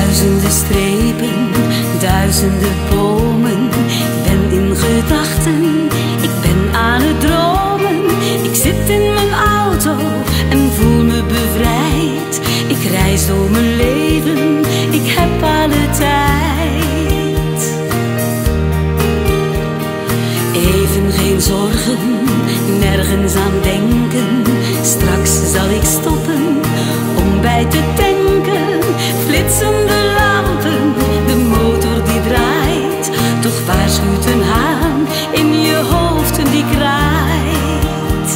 Duizenden strepen, duizenden bomen. Ik ben in gedachten, ik ben aan het dromen. Ik zit in mijn auto en voel me bevrijd. Ik reis door mijn leven, ik heb alle tijd. Even geen zorgen, nergens aan denken. Straks zal ik stoppen om bij te tanken. Flitsende lampen, de motor die draait. Toch waarschuwt een haan in je hoofd die kraait.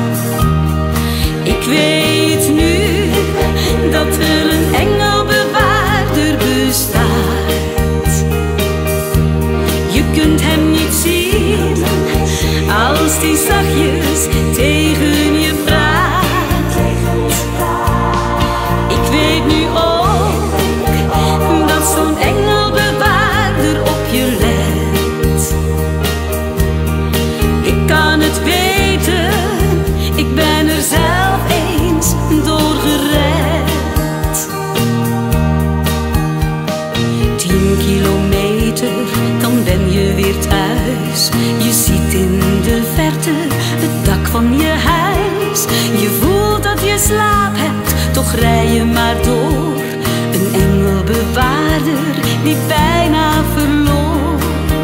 Ik weet nu dat er een engelbewaarder bestaat. Je kunt hem niet zien als die zachtjes tegen je praat. Ik weet nu ook dat zo'n engelbewaarder op je let. Ik kan het weten, ik ben er zelf eens door gered. 10 kilometer, dan ben je weer thuis. Je ziet in de verte het dak van je huis. Je voelt dat je slaap hebt, toch rij je maar door. Een engelbewaarder die bijna verloor.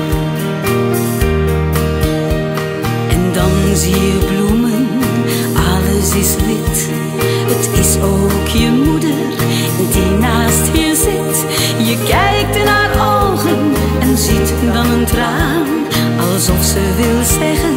En dan zie je bloemen, alles is wit. Het is ook je moeder die naast je zit. Je kijkt in haar ogen en ziet dan een traan, alsof ze wil zeggen: